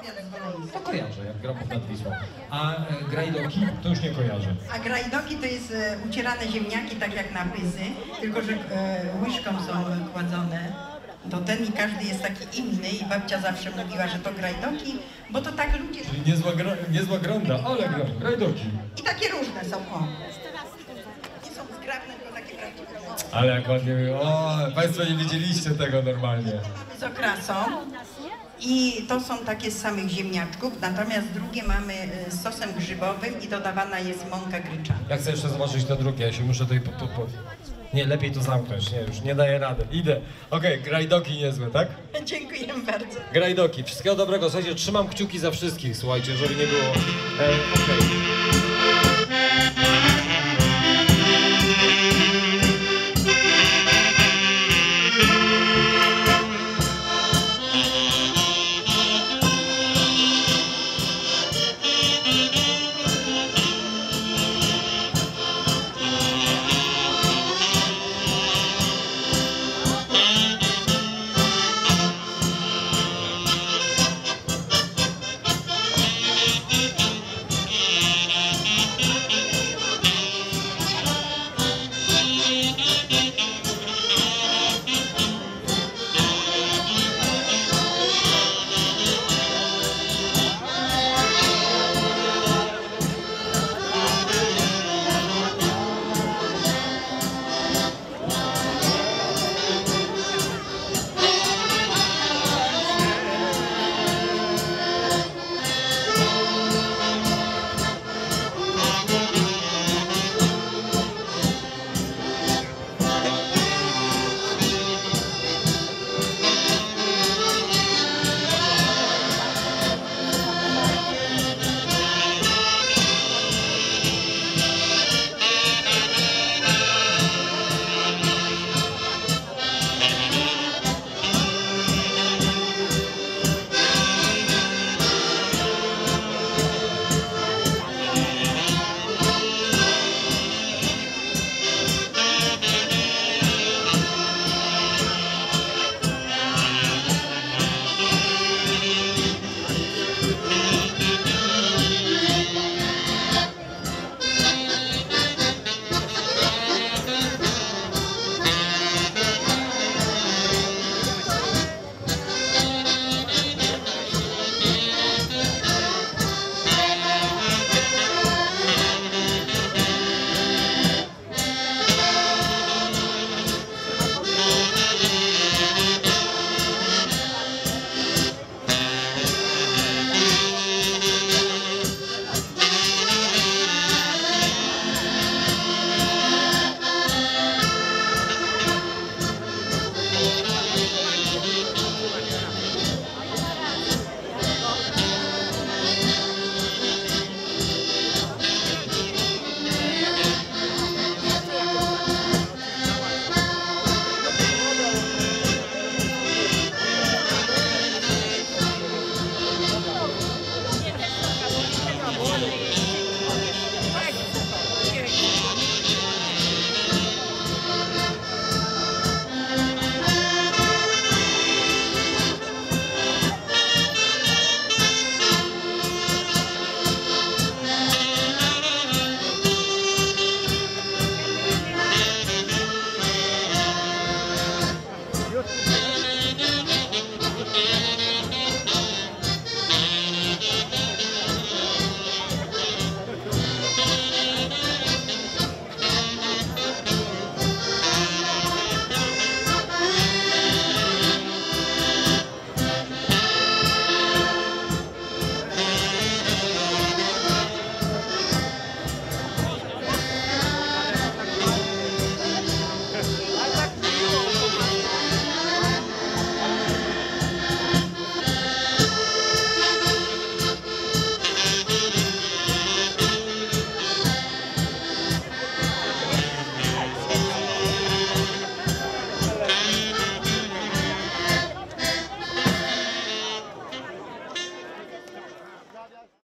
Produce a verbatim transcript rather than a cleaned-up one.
To kojarzę, jak Gromów nad Wisłą. A e, grajdoki to już nie kojarzę. A grajdoki to jest e, ucierane ziemniaki, tak jak napysy, tylko że e, łyżką są kładzone. To ten i każdy jest taki inny i babcia zawsze mówiła, że to grajdoki, bo to tak ludzie... Czyli niezła, gra, niezła granda, ale gra, grajdoki. I takie różne są, o. Nie są zgrabne, tylko takie prawdziwe. Ale jak ładnie, o, Państwo nie widzieliście tego normalnie. Mamy z okrasą i to są takie z samych ziemniaczków, natomiast drugie mamy z sosem grzybowym i dodawana jest mąka gryczana. Ja chcę jeszcze zobaczyć to drugie, ja się muszę tutaj... Po, po, po... Nie, lepiej to zamknąć, nie, już nie daję rady. Idę. Okej, okay, grajdoki niezłe, tak? Dziękuję bardzo. Grajdoki, wszystkiego dobrego, słuchajcie, trzymam kciuki za wszystkich, słuchajcie, żeby nie było... E, okej. Okay.